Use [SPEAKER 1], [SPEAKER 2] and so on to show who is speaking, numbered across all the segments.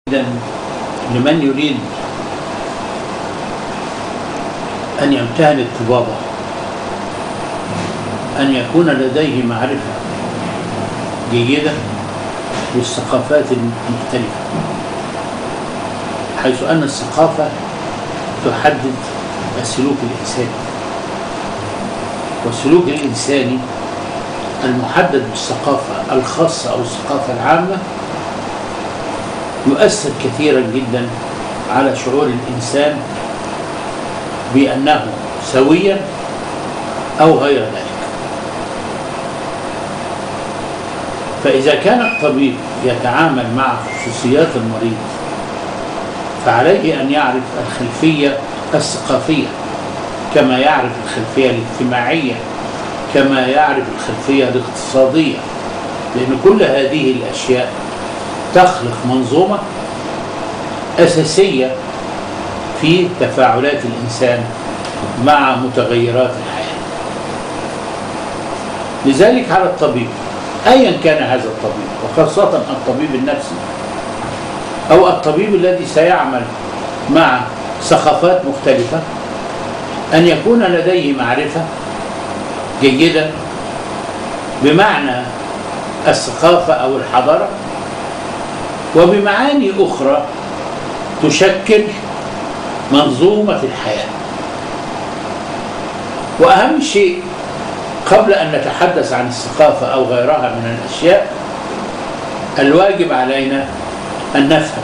[SPEAKER 1] إذن لمن يريد أن يمتهن الطبابة أن يكون لديه معرفة جيدة بالثقافات المختلفة، حيث أن الثقافة تحدد السلوك الإنساني، والسلوك الإنساني المحدد بالثقافة الخاصة أو الثقافة العامة يؤثر كثيرا جدا على شعور الإنسان بأنه سويا أو غير ذلك. فإذا كان الطبيب يتعامل مع خصوصيات المريض فعليه أن يعرف الخلفية الثقافية، كما يعرف الخلفية الاجتماعية، كما يعرف الخلفية الاقتصادية، لأن كل هذه الأشياء تخلق منظومة أساسية في تفاعلات الإنسان مع متغيرات الحياة. لذلك على الطبيب أيا كان هذا الطبيب، وخاصة الطبيب النفسي أو الطبيب الذي سيعمل مع ثقافات مختلفة، أن يكون لديه معرفة جيدة بمعنى الثقافة أو الحضارة، وبمعاني أخرى تشكل منظومة الحياة. وأهم شيء قبل أن نتحدث عن الثقافة أو غيرها من الأشياء، الواجب علينا أن نفهم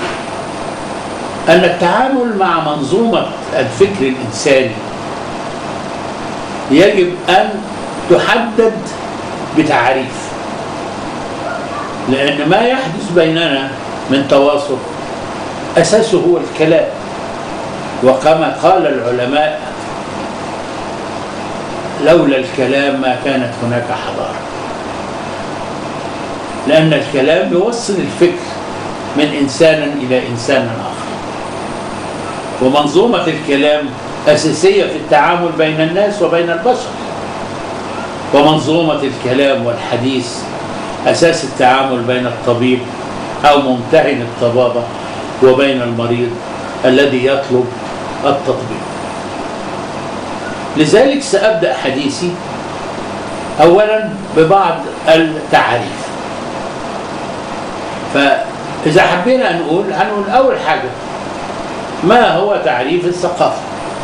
[SPEAKER 1] أن التعامل مع منظومة الفكر الإنساني يجب أن تحدد بتعريف، لأن ما يحدث بيننا من تواصل أساسه هو الكلام. وكما قال العلماء: لولا الكلام ما كانت هناك حضارة، لأن الكلام يوصل الفكر من إنسان إلى إنسان آخر، ومنظومة الكلام أساسية في التعامل بين الناس وبين البشر، ومنظومة الكلام والحديث أساس التعامل بين الطبيب أو ممتهن الطبابة وبين المريض الذي يطلب التطبيب. لذلك سأبدأ حديثي أولا ببعض التعريف. فإذا حبينا هنقول أول حاجة: ما هو تعريف الثقافة؟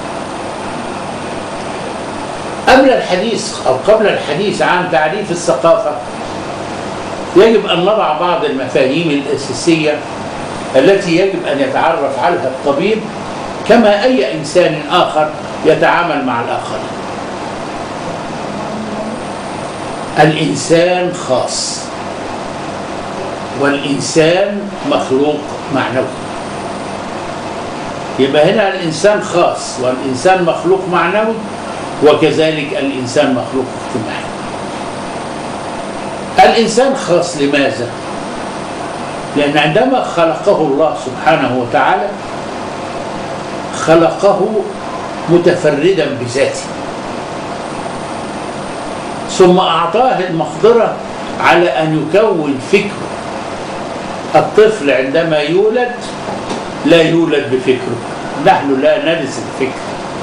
[SPEAKER 1] قبل الحديث عن تعريف الثقافة يجب أن نضع بعض المفاهيم الأساسية التي يجب أن يتعرف عليها الطبيب كما أي إنسان آخر يتعامل مع الآخرين. الإنسان خاص، والإنسان مخلوق معنوي. يبقى هنا الإنسان خاص والإنسان مخلوق معنوي، وكذلك الإنسان مخلوق اجتماعي. الإنسان خاص لماذا؟ لأن عندما خلقه الله سبحانه وتعالى خلقه متفردا بذاته، ثم أعطاه المقدرة على أن يكون فكره. الطفل عندما يولد لا يولد بفكره، نحن لا نرث الفكر،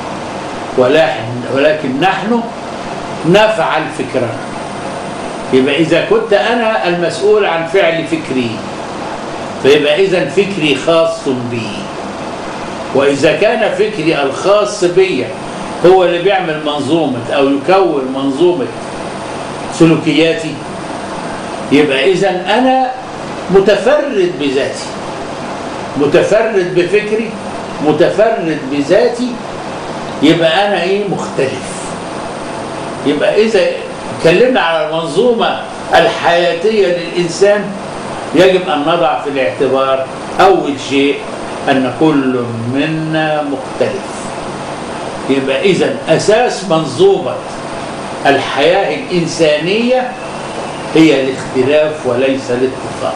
[SPEAKER 1] ولكن نحن نفعل فكرنا. يبقى إذا كنت أنا المسؤول عن فعل فكري، فيبقى إذن فكري خاص بي. وإذا كان فكري الخاص بي هو اللي بيعمل منظومة أو يكون منظومة سلوكياتي، يبقى إذن أنا متفرد بذاتي، متفرد بفكري، متفرد بذاتي. يبقى أنا مختلف. يبقى إذا اتكلمنا على المنظومة الحياتية للإنسان يجب أن نضع في الاعتبار أول شيء أن كل منا مختلف. يبقى إذن أساس منظومة الحياة الإنسانية هي الاختلاف وليس الاتفاق.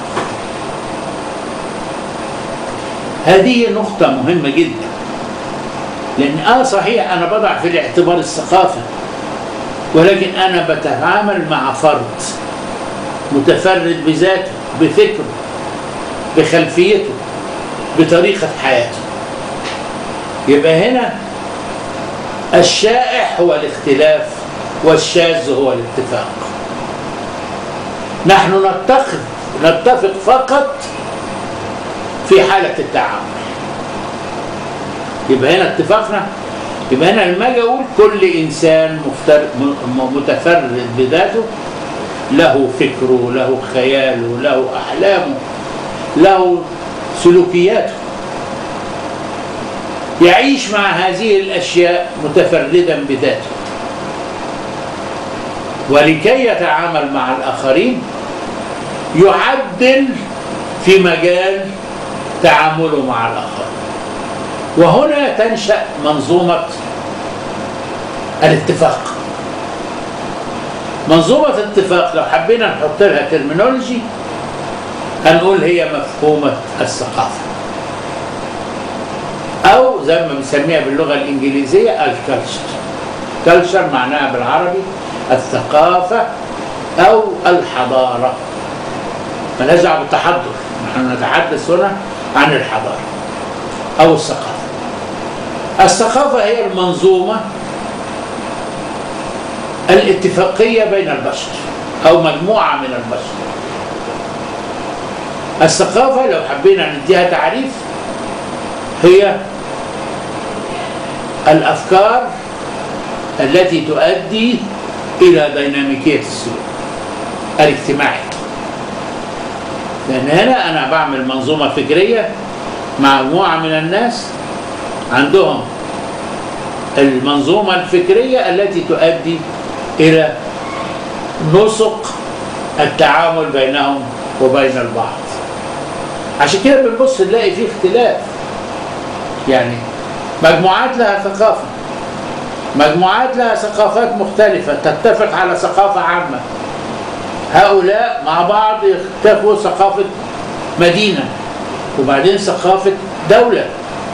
[SPEAKER 1] هذه نقطة مهمة جدا، لأن صحيح أنا بضع في الاعتبار الثقافة، ولكن أنا بتعامل مع فرد متفرد بذاته، بفكره، بخلفيته، بطريقة حياته. يبقى هنا الشائع هو الاختلاف والشاذ هو الاتفاق. نحن نتفق فقط في حالة التعامل. يبقى هنا اتفاقنا. يبقى هنا لما اجي اقول كل انسان متفرد بذاته، له فكره، له خياله، له احلامه، له سلوكياته، يعيش مع هذه الاشياء متفردا بذاته، ولكي يتعامل مع الاخرين يعدل في مجال تعامله مع الاخرين. وهنا تنشأ منظومة الاتفاق. منظومة الاتفاق لو حبينا نحط لها ترمينولوجي هنقول هي مفهومة الثقافة، أو زي ما بنسميها باللغة الإنجليزية الكالتشر. كالتشر معناها بالعربي الثقافة أو الحضارة. مالهاش دعوة بالتحضر، نحن نتحدث هنا عن الحضارة أو الثقافة. الثقافة هي المنظومة الاتفاقية بين البشر أو مجموعة من البشر. الثقافة لو حبينا نديها تعريف هي الأفكار التي تؤدي إلى ديناميكية السلوك الاجتماعي. لأن هنا أنا بعمل منظومة فكرية مع مجموعة من الناس عندهم المنظومة الفكرية التي تؤدي إلى نسق التعامل بينهم وبين البعض. عشان كده بنبص نلاقي فيه اختلاف. يعني مجموعات لها ثقافة، مجموعات لها ثقافات مختلفة تتفق على ثقافة عامة. هؤلاء مع بعض يتفقوا ثقافة مدينة وبعدين ثقافة دولة.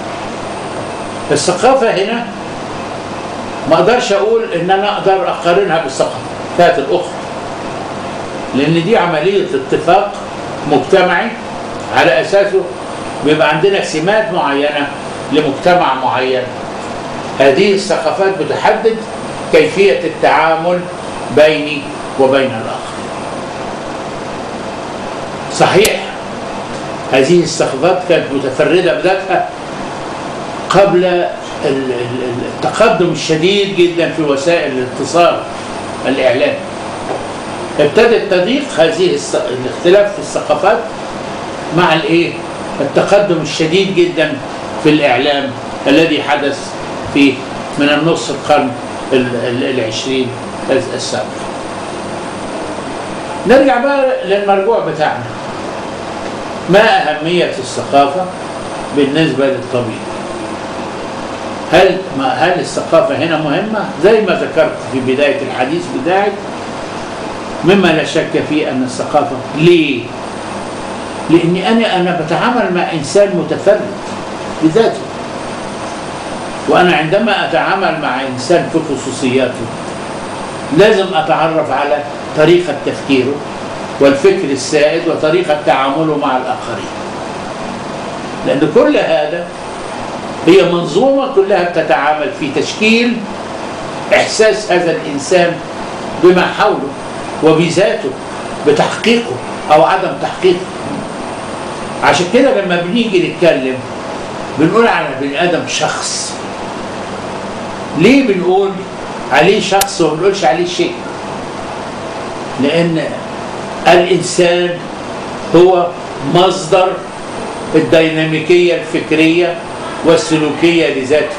[SPEAKER 1] الثقافة هنا ما اقدرش اقول ان انا اقدر اقارنها بالثقافات الاخرى، لان دي عملية اتفاق مجتمعي على اساسه بيبقى عندنا سمات معينة لمجتمع معين. هذه الثقافات بتحدد كيفية التعامل بيني وبين الآخر. صحيح هذه الثقافات كانت متفردة بذاتها قبل التقدم الشديد جدا في وسائل الاتصال الإعلامي. ابتدت تضيق هذه الاختلاف في الثقافات مع التقدم الشديد جدا في الإعلام الذي حدث في من النصف القرن العشرين السابق. نرجع بقى للمرجوع بتاعنا. ما أهمية الثقافة بالنسبة للطبيب؟ هل الثقافة هنا مهمة؟ زي ما ذكرت في بداية الحديث بتاعي، مما لا شك فيه أن الثقافة. ليه؟ لأني أنا بتعامل مع إنسان متفرد بذاته، وأنا عندما أتعامل مع إنسان في خصوصياته لازم أتعرف على طريقة تفكيره والفكر السائد وطريقة تعامله مع الآخرين، لأن كل هذا هي منظومة كلها بتتعامل في تشكيل إحساس هذا الإنسان بما حوله وبذاته، بتحقيقه أو عدم تحقيقه. عشان كده لما بنيجي نتكلم بنقول على بني آدم شخص. ليه بنقول عليه شخص وما بنقولش عليه شيء؟ لأن الإنسان هو مصدر الديناميكية الفكرية والسلوكية لذاته.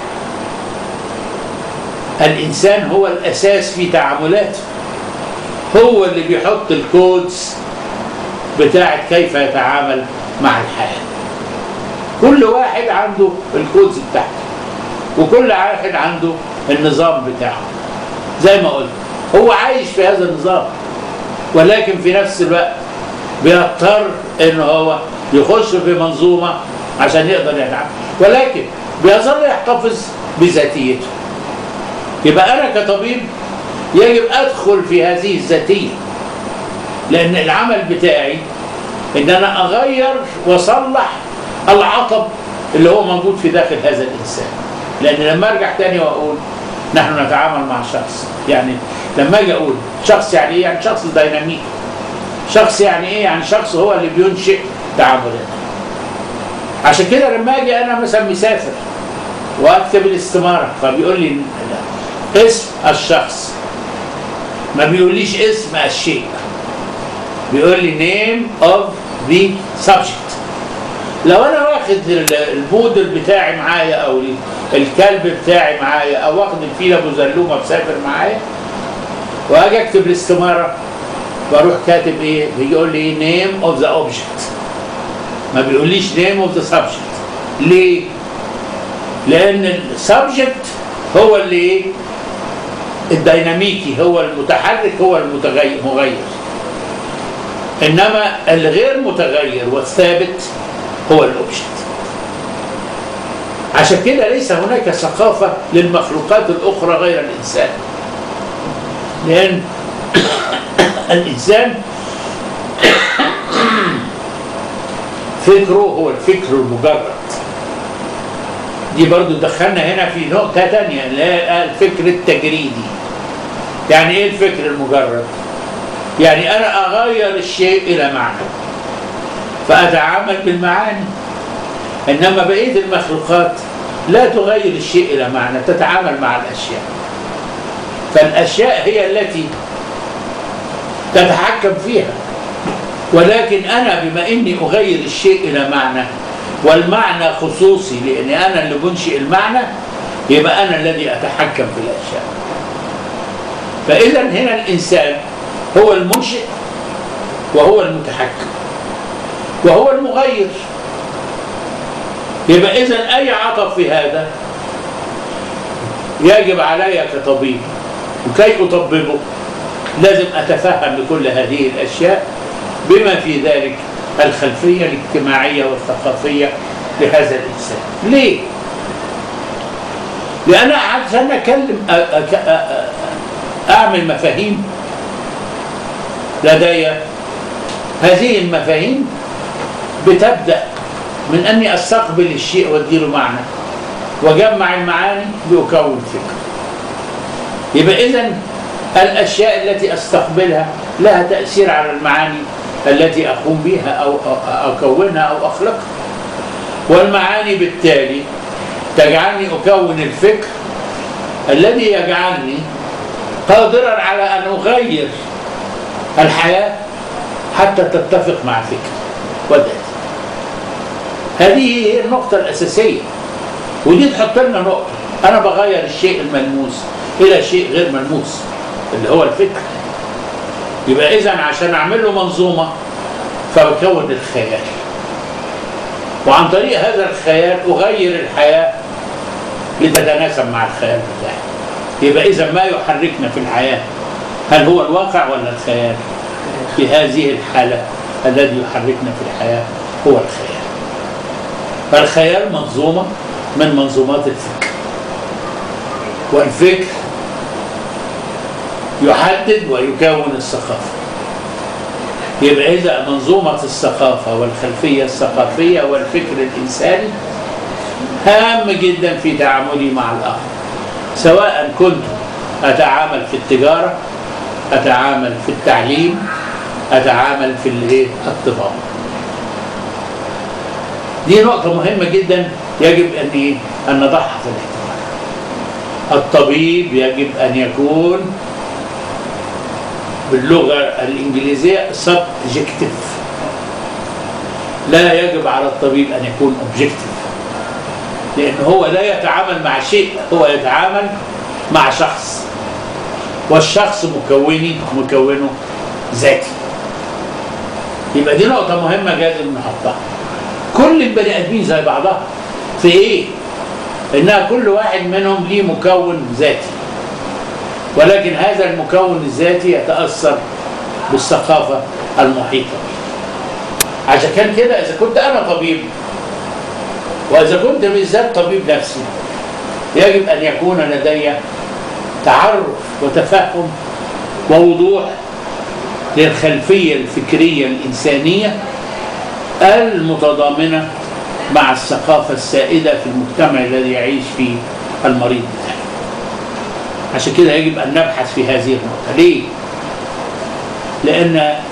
[SPEAKER 1] الإنسان هو الأساس في تعاملاته، هو اللي بيحط الكودز بتاعت كيف يتعامل مع الحياة. كل واحد عنده الكودز بتاعته وكل واحد عنده النظام بتاعه. زي ما قلت هو عايش في هذا النظام، ولكن في نفس الوقت بيضطر ان هو يخش في منظومة عشان يقدر يتعامل، ولكن بيظل يحتفظ بذاتيته. يبقى انا كطبيب يجب ادخل في هذه الذاتية، لان العمل بتاعي ان انا اغير واصلح العطب اللي هو موجود في داخل هذا الإنسان. لأن لما أرجع تاني وأقول نحن نتعامل مع شخص، يعني لما أجي أقول شخص يعني إيه؟ يعني شخص ديناميكي. شخص يعني إيه؟ يعني شخص هو اللي بينشئ تعاملات. عشان كده لما أجي أنا مثلا مسافر وأكتب الاستمارة فبيقول لي اسم الشخص، ما بيقوليش اسم الشيء، بيقول لي name of the subject. لو انا واخد البودل بتاعي معايا او الكلب بتاعي معايا او واخد الفيل ابو زلومه مسافر معايا واجي اكتب الاستماره بروح كاتب ايه؟ بيقول لي name of the object، ما بيقوليش name of the subject. ليه؟ لان السبجكت هو اللي ايه؟ الديناميكي، هو المتحرك، هو المغير. انما الغير متغير والثابت هو الاوبجكت. عشان كده ليس هناك ثقافة للمخلوقات الأخرى غير الإنسان، لأن الإنسان فكره هو الفكر المجرد. دي برضو دخلنا هنا في نقطة تانية اللي هي الفكر التجريدي. يعني إيه الفكر المجرد؟ يعني أنا أغير الشيء إلى معنى فأتعامل بالمعاني، إنما بقية المخلوقات لا تغير الشيء إلى معنى، تتعامل مع الأشياء. فالأشياء هي التي تتحكم فيها، ولكن أنا بما إني أغير الشيء إلى معنى والمعنى خصوصي لأني أنا اللي بنشئ المعنى، يبقى أنا الذي أتحكم في الأشياء. فإذا هنا الإنسان هو المنشئ وهو المتحكم وهو المغير. يبقى إذن أي عطب في هذا يجب علي كطبيب، وكي أطببه لازم أتفهم لكل هذه الأشياء بما في ذلك الخلفية الاجتماعية والثقافية لهذا الإنسان. ليه؟ لأن عشان أكلم أعمل مفاهيم لدي، هذه المفاهيم بتبدأ من أني أستقبل الشيء وأديله معنى وجمع المعاني لأكون فكر. يبقى إذن الأشياء التي أستقبلها لها تأثير على المعاني التي أقوم بها أو أكونها أو أخلقها، والمعاني بالتالي تجعلني أكون الفكر الذي يجعلني قادرا على أن أغير الحياة حتى تتفق مع فكر وذاتي. هذه هي النقطة الأساسية، ودي تحط لنا نقطة. أنا بغير الشيء الملموس إلى شيء غير ملموس اللي هو الفكر. يبقى إذن عشان أعمل له منظومة فبكون الخيال، وعن طريق هذا الخيال أغير الحياة لتتناسب مع الخيال بتاعي. يبقى إذن ما يحركنا في الحياة هل هو الواقع ولا الخيال؟ في هذه الحالة الذي يحركنا في الحياة هو الخيال. فالخيال منظومة من منظومات الفكر، والفكر يحدد ويكون الثقافة. يبقى إذا منظومة الثقافة والخلفية الثقافية والفكر الإنساني هام جدا في تعاملي مع الآخر، سواء كنت أتعامل في التجارة، أتعامل في التعليم، أتعامل في الطباعة. دي نقطة مهمة جدا يجب أن نضعها في الاعتبار. الطبيب يجب أن يكون باللغة الإنجليزية subjective. لا يجب على الطبيب أن يكون objective، لأنه هو لا يتعامل مع شيء، هو يتعامل مع شخص، والشخص مكونه ذاتي. يبقى دي نقطة مهمة لازم نحطها. كل البني آدمين زي بعضها في إيه؟ إنها كل واحد منهم ليه مكون ذاتي، ولكن هذا المكون الذاتي يتأثر بالثقافة المحيطة. عشان كان كده إذا كنت أنا طبيب، وإذا كنت بالذات طبيب نفسي، يجب أن يكون لدي تعرف وتفهم ووضوح للخلفية الفكرية الإنسانية المتضامنة مع الثقافة السائدة في المجتمع الذي يعيش فيه المريض بتاعه. عشان كده يجب أن نبحث في هذه النقطة. ليه؟ لأن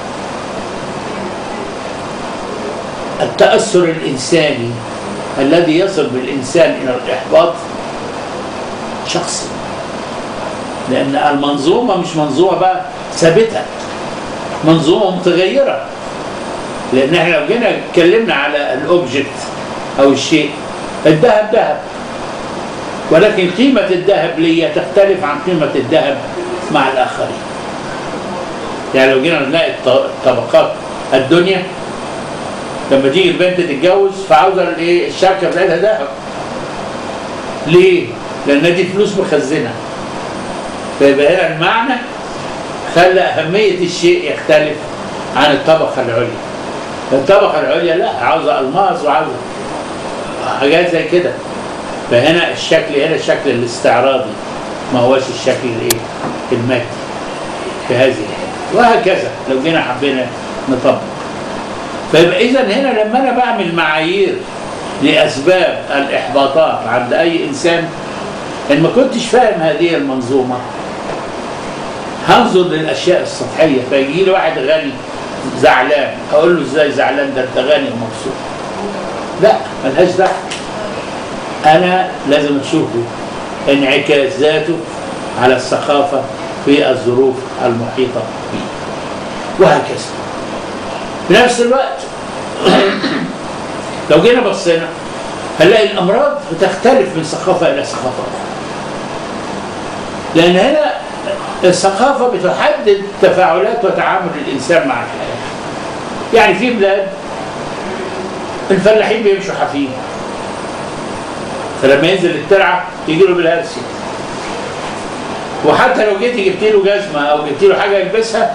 [SPEAKER 1] التأثر الإنساني الذي يصل بالإنسان إلى الإحباط شخصي، لأن المنظومة مش منظومة بقى ثابتة، منظومة متغيرة. لأن احنا لو جينا اتكلمنا على الأوبجكت أو الشيء، الذهب ذهب، ولكن قيمة الذهب لي تختلف عن قيمة الذهب مع الآخرين. يعني لو جينا نلاقي طبقات الدنيا، لما تيجي البنت تتجوز فعاوزة الشبكة بتاعتها ذهب. ليه؟ لأن دي فلوس مخزنة. فيبقى هنا المعنى خلى أهمية الشيء يختلف عن الطبقة العليا. الطبقة العليا لا، عاوزة ألماس وعاوزة حاجات زي كده. فهنا الشكل، هنا الشكل الاستعراضي، ما هوش الشكل المادي في هذه الحالة. وهكذا لو جينا حبينا نطبق. فيبقى إذا هنا لما أنا بعمل معايير لأسباب الإحباطات عند أي إنسان، إن ما كنتش فاهم هذه المنظومة هنظر للأشياء السطحية. فيجي لي واحد غني زعلان، أقول له إزاي زعلان؟ ده أنت غني ومبسوط. لا، ملهاش دعوة. أنا لازم أشوفه انعكاس ذاته على الثقافة في الظروف المحيطة به، وهكذا. في نفس الوقت لو جينا بصينا هنلاقي الأمراض بتختلف من ثقافة إلى ثقافة، لأن هنا الثقافة بتحدد تفاعلات وتعامل الإنسان مع الحياة. يعني في بلاد الفلاحين بيمشوا حافين، فلما ينزل الترعة يجي له بالهرسي. وحتى لو جيت جبت له جزمة أو جبت له حاجة يلبسها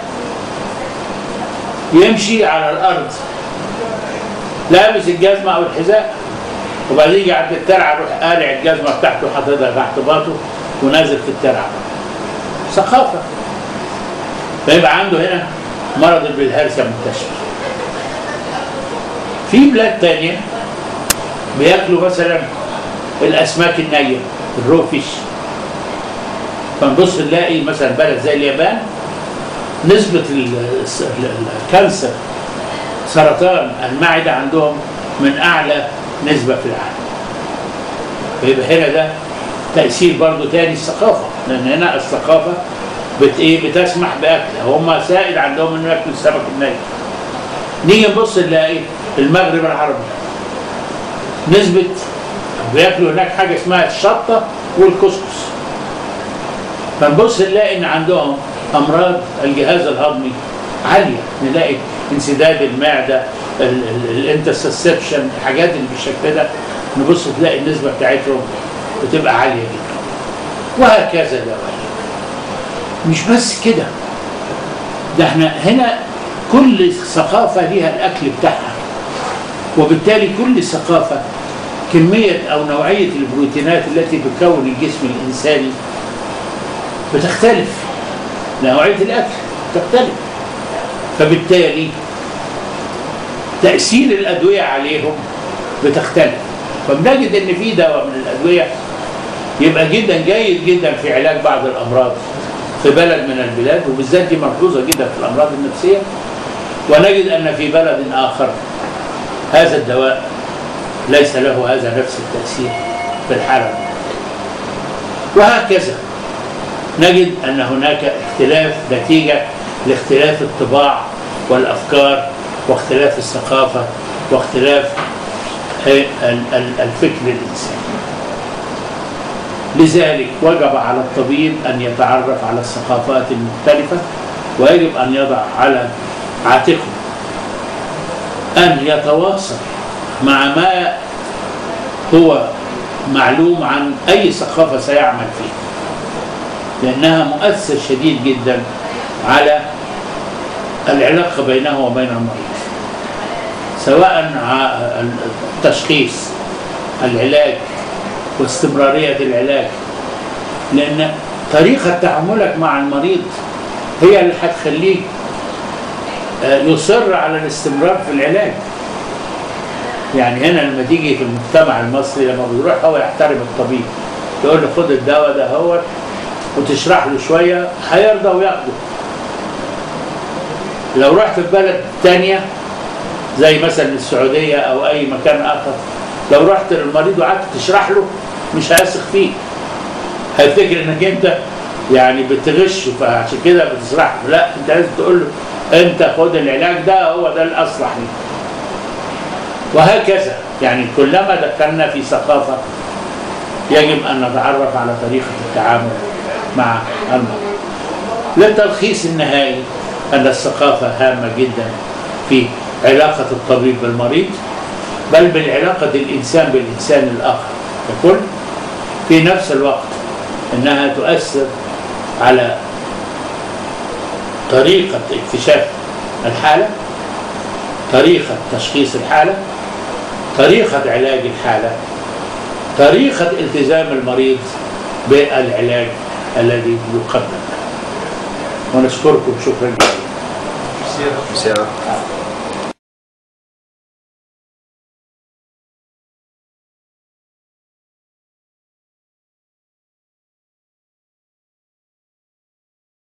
[SPEAKER 1] يمشي على الأرض لابس الجزمة أو الحذاء، وبعدين يجي عند الترعة يروح قالع الجزمة بتاعته وحاططها تحت باطه ونازل في الترعة. ثقافة. فيبقى عنده هنا مرض البلهارسيا منتشر. في بلاد تانية بياكلوا مثلا الأسماك النية، الرو فيش. فنبص نلاقي مثلا بلد زي اليابان نسبة الكانسر، سرطان المعدة عندهم من أعلى نسبة في العالم. فيبقى هنا ده تأثير برضو تاني الثقافة، لأن هنا الثقافة بتسمح بأكل، هم سائل عندهم إنه ياكلوا السمك الني. نيجي نبص نلاقي المغرب العربي نسبة بياكلوا هناك حاجة اسمها الشطة والكسكس. فنبص نلاقي إن عندهم أمراض الجهاز الهضمي عالية، نلاقي انسداد المعدة، الانترسبشن، الحاجات اللي بالشكل ده، نبص تلاقي النسبة بتاعتهم بتبقى عالية جدا. وهكذا دوالي. مش بس كده، ده احنا هنا كل ثقافة ليها الأكل بتاعها، وبالتالي كل ثقافة كمية أو نوعية البروتينات التي بتكون الجسم الإنساني بتختلف، نوعية الأكل تختلف. فبالتالي تأثير الأدوية عليهم بتختلف. فبنجد إن في دواء من الأدوية يبقى جدا جيد جدا في علاج بعض الأمراض في بلد من البلاد، وبالذات دي ملحوظة جدا في الأمراض النفسية، ونجد أن في بلد آخر هذا الدواء ليس له هذا نفس التأثير في الحالة. وهكذا نجد أن هناك اختلاف نتيجة لاختلاف الطباع والأفكار واختلاف الثقافة واختلاف الفكر الإنساني. لذلك وجب على الطبيب أن يتعرف على الثقافات المختلفة، ويجب أن يضع على عاتقه أن يتواصل مع ما هو معلوم عن أي ثقافة سيعمل فيها، لأنها مؤثر شديد جدا على العلاقة بينه وبين المريض، سواء التشخيص، العلاج، واستمرارية العلاج. لأن طريقة تعاملك مع المريض هي اللي هتخليك يصر على الاستمرار في العلاج. يعني هنا لما تيجي في المجتمع المصري لما بيروح هو يحترم الطبيب، يقول له خد الدواء ده هو وتشرح له شويه هيرضى وياخده. لو رحت في بلد تانية زي مثلا السعوديه او اي مكان اخر، لو رحت للمريض وقعدت تشرح له مش هيثق فيك، هيفتكر انك انت يعني بتغشه، فعشان كده بتشرح له. لا، انت لازم تقول له انت خد العلاج ده هو ده الاصلح ليك. وهكذا يعني كلما دخلنا في ثقافه يجب ان نتعرف على طريقه التعامل مع المرض. للتلخيص النهائي ان الثقافه هامه جدا في علاقه الطبيب بالمريض، بل بالعلاقه الانسان بالانسان الاخر ككل. في نفس الوقت انها تؤثر على طريقه اكتشاف الحاله، طريقه تشخيص الحاله، طريقه علاج الحاله، طريقه التزام المريض بالعلاج الذي يقدم. ونشكركم شكرا جزيلا.